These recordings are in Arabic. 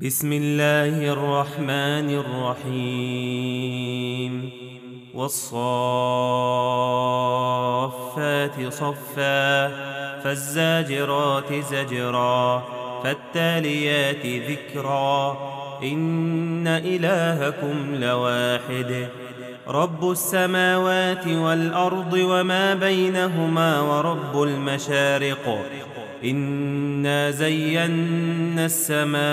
بسم الله الرحمن الرحيم والصافات صفا فالزاجرات زجرا فالتاليات ذكرا إن إلهكم لواحد رب السماوات والأرض وما بينهما ورب المشارق إنا زينا السماء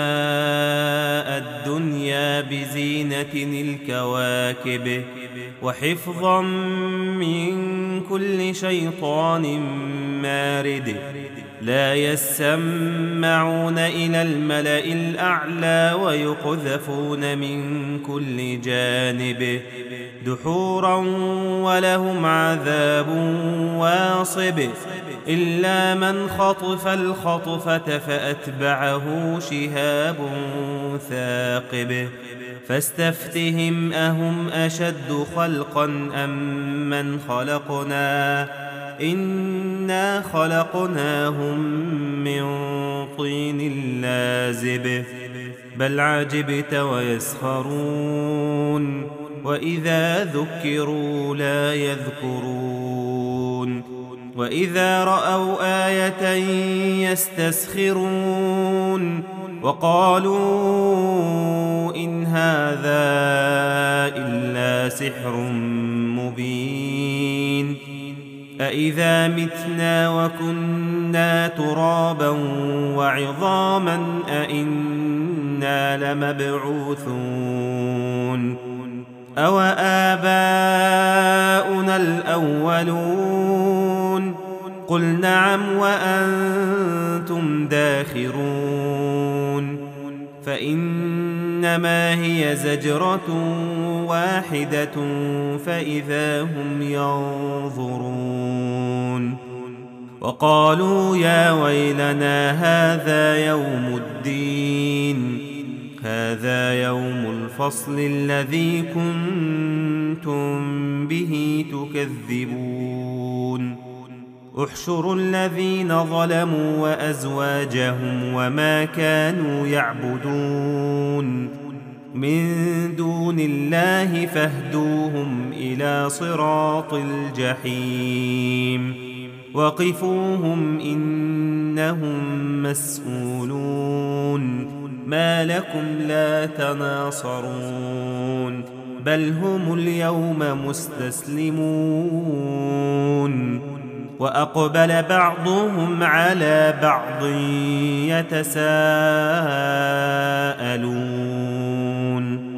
الدنيا بزينة الكواكب وحفظا من كل شيطان مارد لا يسمعون إلى الملأ الأعلى ويقذفون من كل جانب دحورا ولهم عذاب واصب إلا من خطف الخطفة فأتبعه شهاب ثاقب فاستفتهم أهم أشد خلقا أم من خلقنا إنا خلقناهم من طين لازب بل عجبت ويسخرون وإذا ذكروا لا يذكرون وإذا رأوا آية يستسخرون وقالوا إن هذا إلا سحر مبين أإذا متنا وكنا ترابا وعظاما أإنا لمبعوثون أو آباؤنا الأولون قل نعم وأنتم داخرون فإنما هي زجرة واحدة فإذا هم ينظرون وقالوا يا ويلنا هذا يوم الدين هذا يوم الفصل الذي كنتم به تكذبون احشروا الذين ظلموا وأزواجهم وما كانوا يعبدون من دون الله فاهدوهم إلى صراط الجحيم وقفوهم إنهم مسؤولون ما لكم لا تناصرون بل هم اليوم مستسلمون وأقبل بعضهم على بعض يتساءلون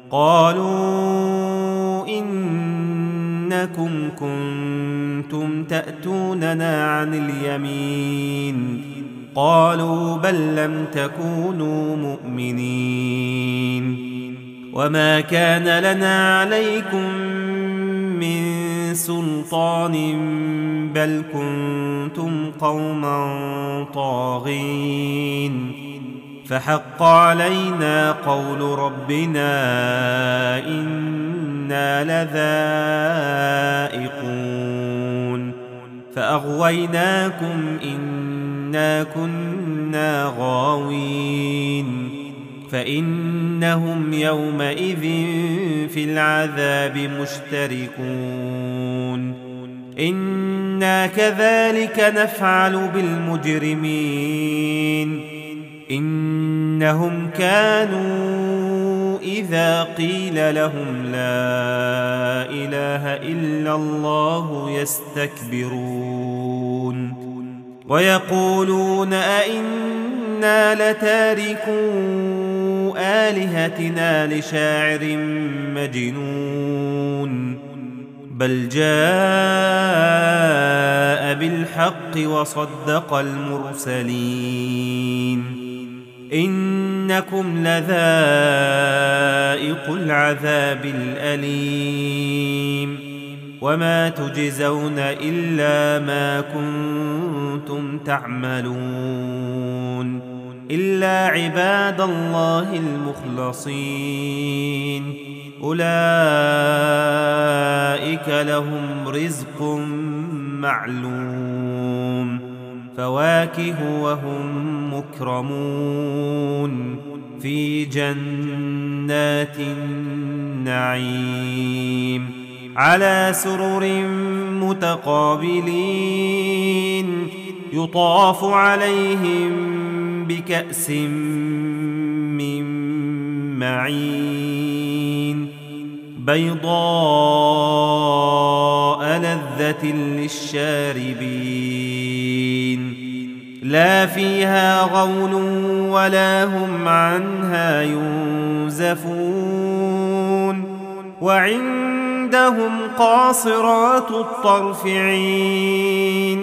قالوا إنكم كنتم تأتوننا عن اليمين قالوا بل لم تكونوا مؤمنين وما كان لنا عليكم من سلطان بل كنتم قوما طاغين فحق علينا قول ربنا إنا لذائقون فأغويناكم إنا كنا غاوين فإنهم يومئذ في العذاب مشتركون إنا كذلك نفعل بالمجرمين إنهم كانوا إذا قيل لهم لا إله إلا الله يستكبرون ويقولون أئنا لتاركو آلهتنا لشاعر مجنون بل جاء بالحق وصدق المرسلين إنكم لذائق العذاب الأليم وما تجزون إلا ما كنتم تعملون إلا عباد الله المخلصين أولئك لهم رزق معلوم فواكه وهم مكرمون في جنات النعيم على سرر متقابلين يطاف عليهم بكأس من معين بيضاء لذة للشاربين لا فيها غول ولا هم عنها ينزفون وعندهم قاصرات الطرف عين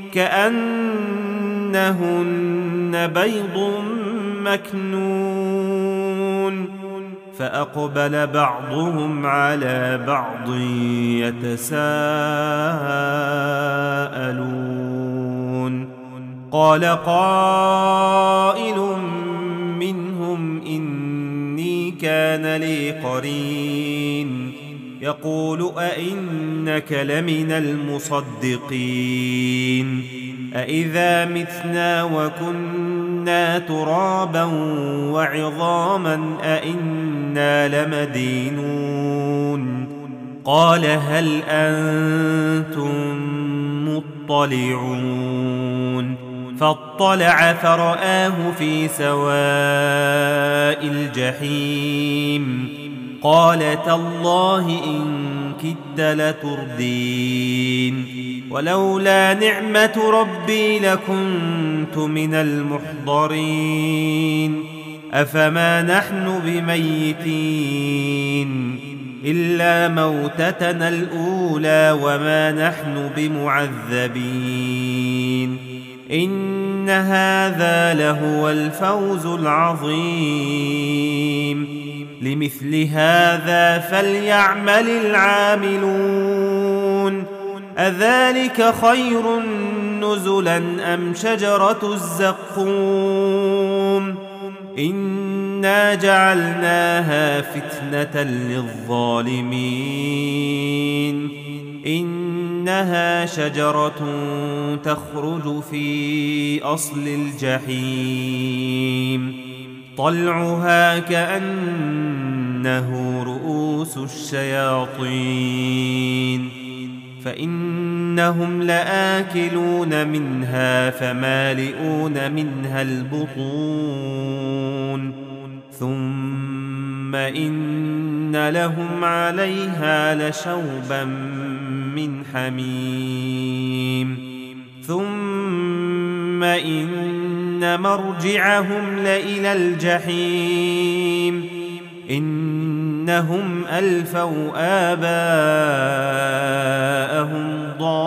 كأنهن بيض مكنون فأقبل بعضهم على بعض يتساءلون قال قائل منهم إني كان لي قرين يقول أئنك لمن المصدقين أئذا متنا وكنا ترابا وعظاما أئنا لمدينون قال هل أنتم مطلعون فاطلع فرآه في سواء الجحيم قال تالله إن كدت لتردين ولولا نعمة ربي لكنت من المحضرين أفما نحن بميتين إلا موتتنا الأولى وما نحن بمعذبين إن هذا لهو الفوز العظيم لمثل هذا فليعمل العاملون أذلك خير نزلا أم شجرة الزقوم إنا جعلناها فتنة للظالمين إنها شجرة تخرج في أصل الجحيم طلعها كأنه رؤوس الشياطين فإنهم لآكلون منها فمالئون منها البطون ثم إن لهم عليها لشوبا من حميم ثم إن مرجعهم لإلى الجحيم إنهم ألفوا آباءهم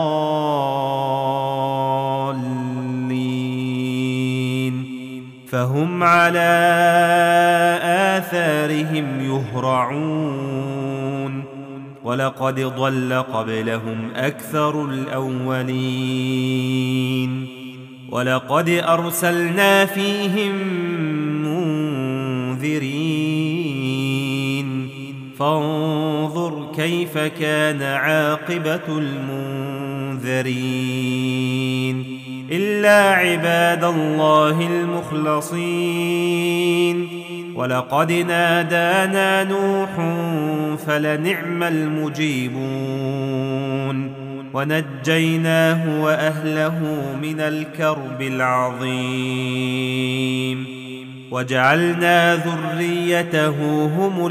ضالين فهم على آثارهم يهرعون ولقد ضل قبلهم أكثر الأولين ولقد أرسلنا فيهم منذرين فانظر كيف كان عاقبة المنذرين إلا عباد الله المخلصين ولقد نادانا نوح فلنعم المجيبون ونجيناه وأهله من الكرب العظيم وجعلنا ذريته هم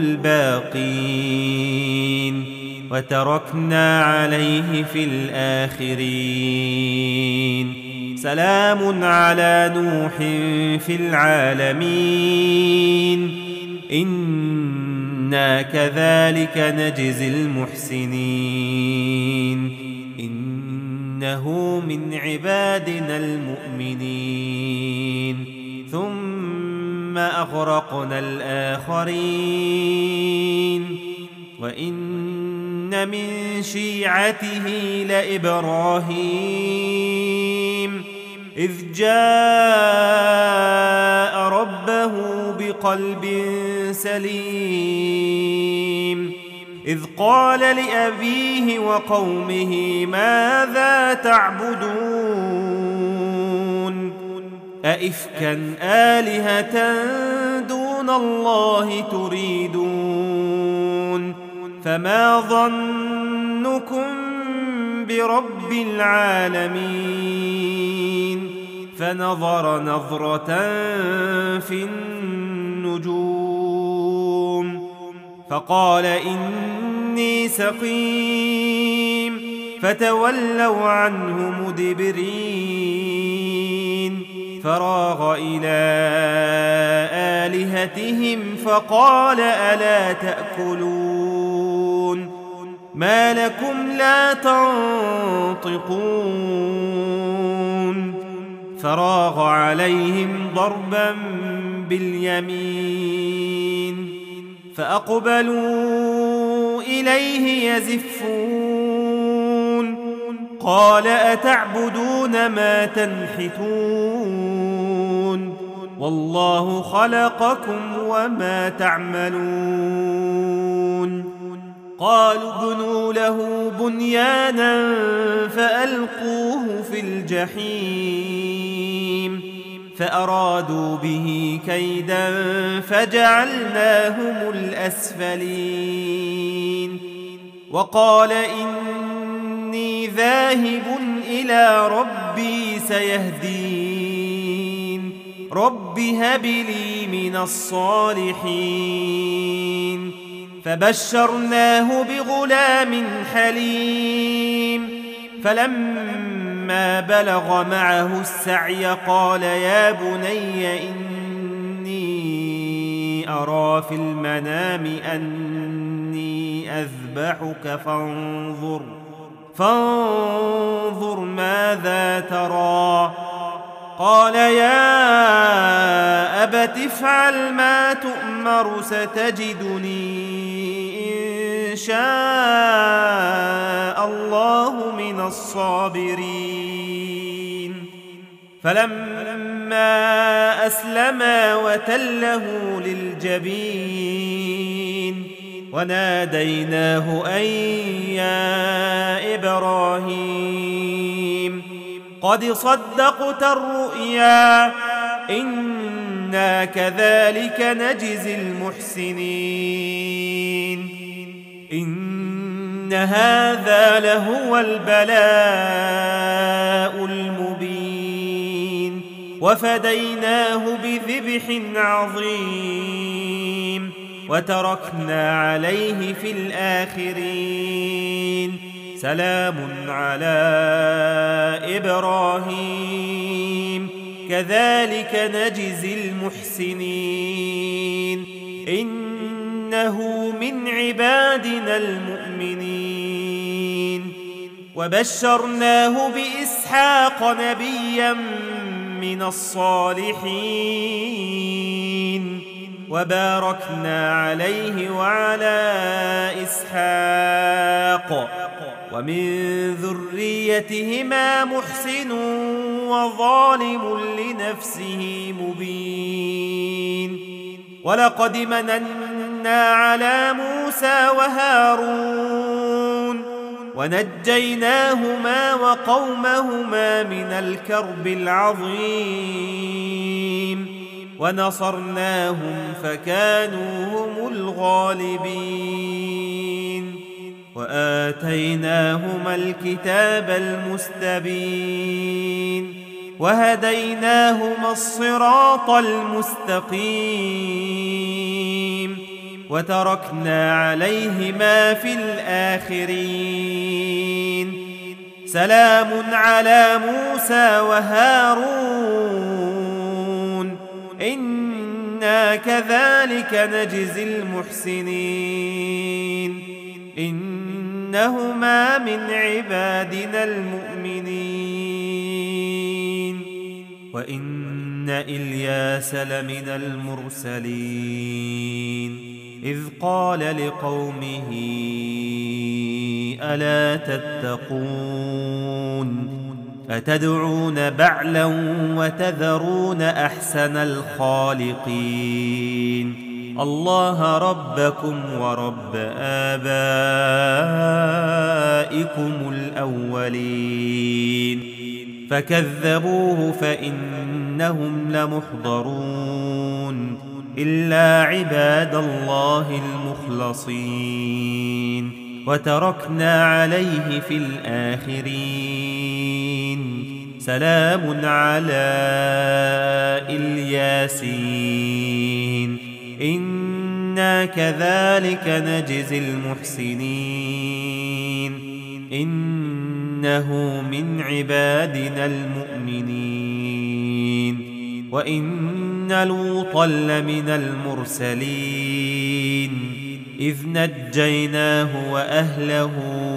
الباقين وتركنا عليه في الآخرين سلام على نوح في العالمين إنا كذلك نجزي المحسنين إنه من عبادنا المؤمنين ثم أغرقنا الآخرين وإن من شيعته لإبراهيم إذ جاء ربه بقلب سليم إذ قال لأبيه وقومه ماذا تعبدون أئفكا آلهة دون دون الله تريدون فما ظنكم برب العالمين فنظر نظرة في النجوم فقال إني سقيم فتولوا عنه مدبرين فراغ إلى آلهتهم فقال ألا تأكلون ما لكم لا تنطقون فراغ عليهم ضربا باليمين فأقبلوا إليه يزفون قال أتعبدون ما تنحتون والله خلقكم وما تعملون قالوا ابنوا له بنيانا فألقوه في الجحيم فأرادوا به كيدا فجعلناهم الأسفلين وقال إني ذاهب إلى ربي سيهدين رب هب لي من الصالحين فبشرناه بغلام حليم فلما بلغ معه السعي قال يا بني إني أرى في المنام أني أذبحك فانظر ماذا ترى قال يا أبت افعل ما تؤمر ستجدني إن شاء الله من الصابرين فلما أسلما وتله للجبين وناديناه أن يا إبراهيم قد صدقت الرؤيا إنا كذلك نجزي المحسنين إن هذا لهو البلاء المبين وفديناه بذبح عظيم وتركنا عليه في الآخرين سلام على إبراهيم كذلك نجزي المحسنين إنه من عبادنا المؤمنين وبشرناه بإسحاق نبيا من الصالحين وباركنا عليه وعلى إسحاق ومن ذريتهما محسن وظالم لنفسه مبين ولقد مننا على موسى وهارون ونجيناهما وقومهما من الكرب العظيم ونصرناهم فكانوا هم الغالبين وآتيناهما الكتاب المستبين وهديناهما الصراط المستقيم وتركنا عليهما في الآخرين سلام على موسى وهارون إنا كذلك نجزي المحسنين إنهما من عبادنا المؤمنين وإن إلياس لمن المرسلين إذ قال لقومه ألا تتقون أتدعون بعلا وتذرون أحسن الخالقين الله ربكم ورب آبائكم الأولين فكذبوه فإنهم لمحضرون إلا عباد الله المخلصين وتركنا عليه في الآخرين سلام على الياسين إنا كذلك نجزي المحسنين إنه من عبادنا المؤمنين وإن لوطا لمن المرسلين إذ نجيناه وأهله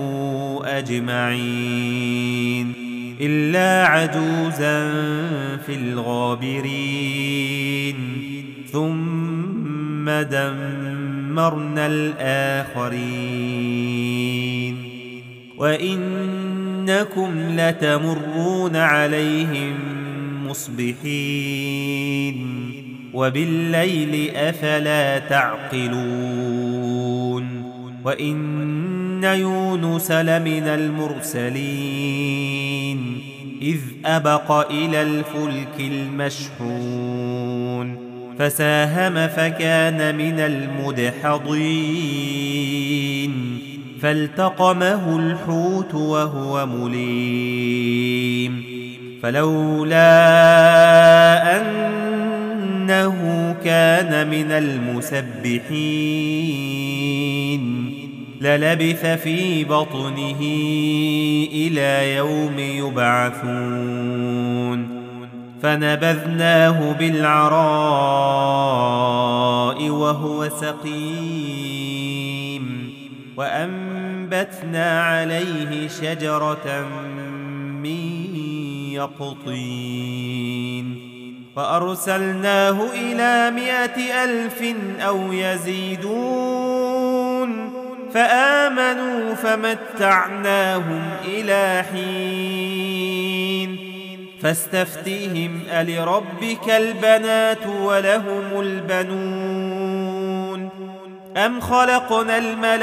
أجمعين إلا عجوزا في الغابرين ثم دمرنا الآخرين وإنكم لتمرون عليهم مصبحين وبالليل أفلا تعقلون وإن يونس لمن المرسلين إذ أبق إلى الفلك المشحون فساهم فكان من المدحضين فالتقمه الحوت وهو مليم فلولا أنه كان من المسبحين للبث في بطنه إلى يوم يبعثون فنبذناه بالعراء وهو سقيم وأنبتنا عليه شجرة من يقطين فأرسلناه إلى 100,000 أو يزيدون فآمنوا فمتعناهم إلى حين فاستفتهم ألربك البنات ولهم البنون أم خلقنا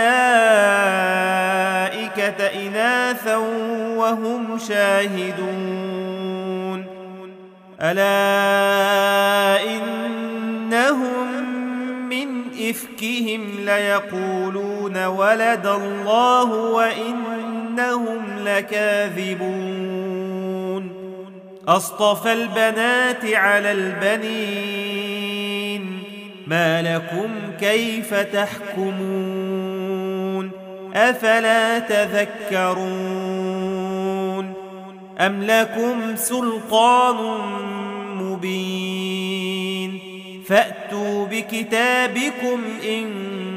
الملائكة إناثا وهم شاهدون ألا إنهم من إفكهم ليقولون ولد الله وإنهم لكاذبون أصطفى البنات على البنين ما لكم كيف تحكمون أفلا تذكرون أم لكم سلطان مبين فأتوا بكتابكم إن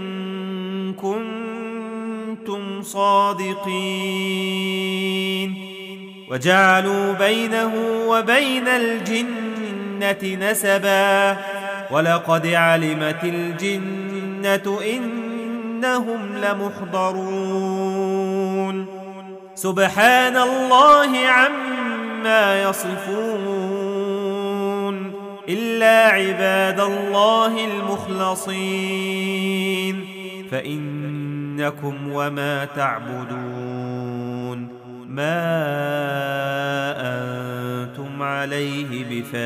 كنتم صادقين وجعلوا بينه وبين الجنة نسبا ولقد علمت الجنة إنهم لمحضرون سبحان الله عما يصفون إلا عباد الله المخلصين فإنكم وما تعبدون ما أنتم عليه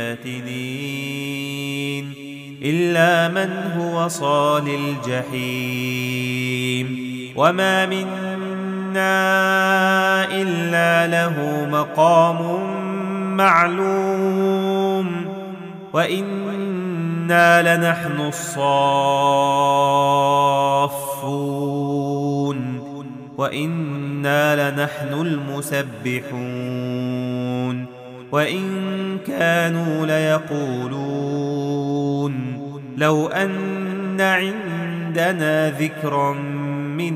بفاتنين إلا من هو صال الجحيم وما منا إلا له مقام معلوم وإنا لنحن الصافون وإنا لنحن المسبحون وإن كانوا ليقولون لو أن عندنا ذكرا من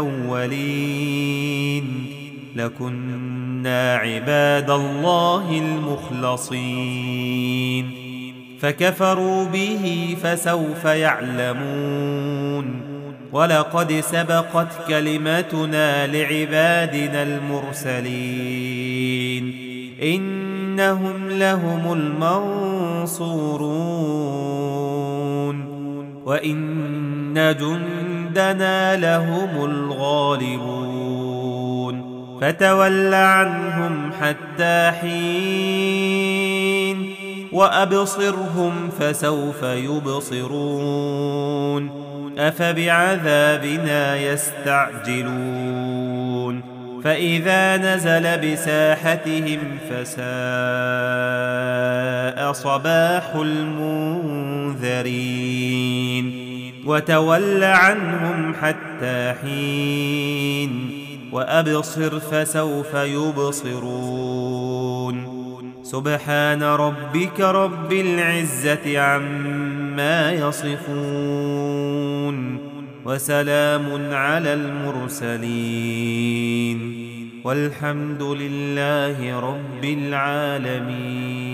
الأولين لكنا عباد الله المخلصين فكفروا به فسوف يعلمون ولقد سبقت كلمتنا لعبادنا المرسلين إنهم لهم المنصورون وإن جندنا لهم الغالبون فتول عنهم حتى حين وأبصرهم فسوف يبصرون أفبعذابنا يستعجلون فإذا نزل بساحتهم فساء صباح المنذرين وتول عنهم حتى حين وأبصر فسوف يبصرون سبحان ربك رب العزة عما يصفون وسلام على المرسلين والحمد لله رب العالمين.